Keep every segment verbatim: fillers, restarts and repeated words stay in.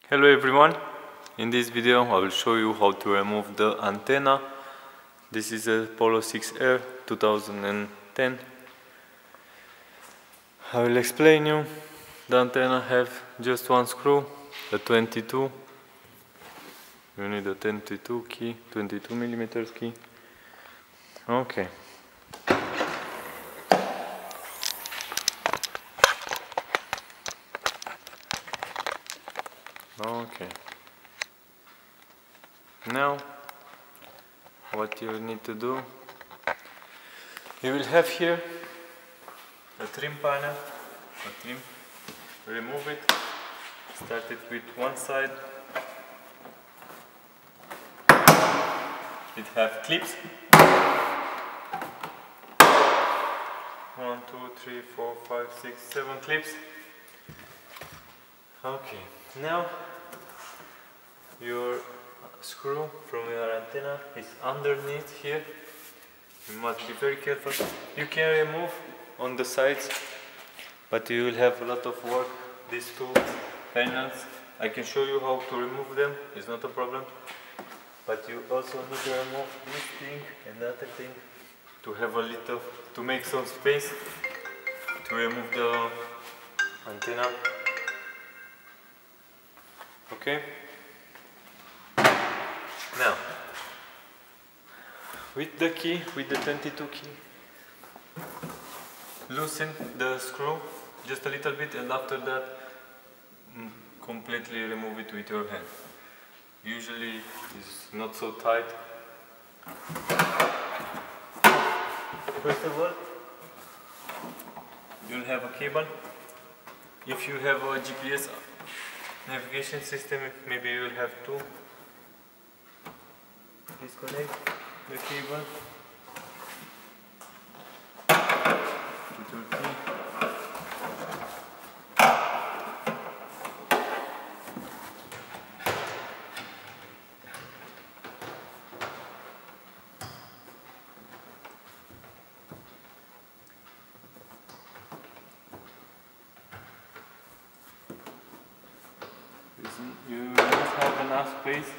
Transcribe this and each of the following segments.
Hello everyone, in this video I will show you how to remove the antenna. This is a Polo six R two thousand ten. I will explain you. The antenna have just one screw, a twenty-two. You need a twenty-two key, twenty-two millimeters key. Okay. Okay. Now, what you need to do, you will have here a trim panel, a trim, remove it, start it with one side, it have clips, one, two, three, four, five, six, seven clips. Okay, now your screw from your antenna is underneath here. You must be very careful. You can remove on the sides, but you will have a lot of work. These two panels, I can show you how to remove them, it's not a problem. But you also need to remove this thing and that thing to have a little, to make some space to remove the antenna. Okay? Now, with the key, with the twenty-two key, loosen the screw just a little bit, and after that completely remove it with your hand. Usually it's not so tight. First of all, you'll have a cable. If you have a G P S navigation system, maybe you will have two. Disconnect the cable with your key. You must have enough space.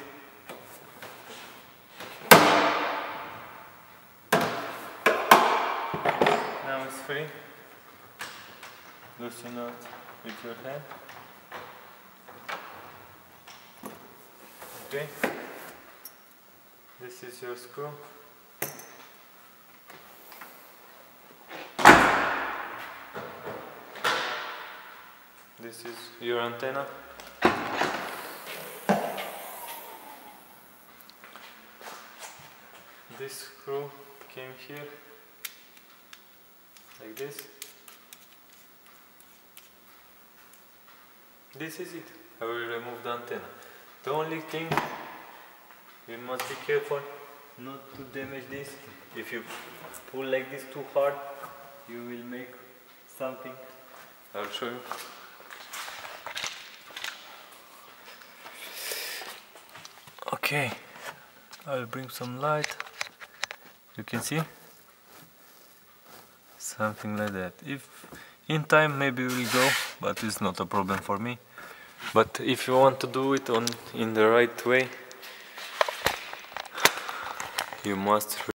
Now it's free. Loosen out with your hand. Okay. This is your screw. This is your antenna. This screw came here, like this. This is it. I will remove the antenna. The only thing, you must be careful not to damage this. If you pull like this too hard, you will make something. I'll show you. Okay, I'll bring some light. You can see something like that. If in time maybe we'll go, but it's not a problem for me. But if you want to do it on in the right way, you must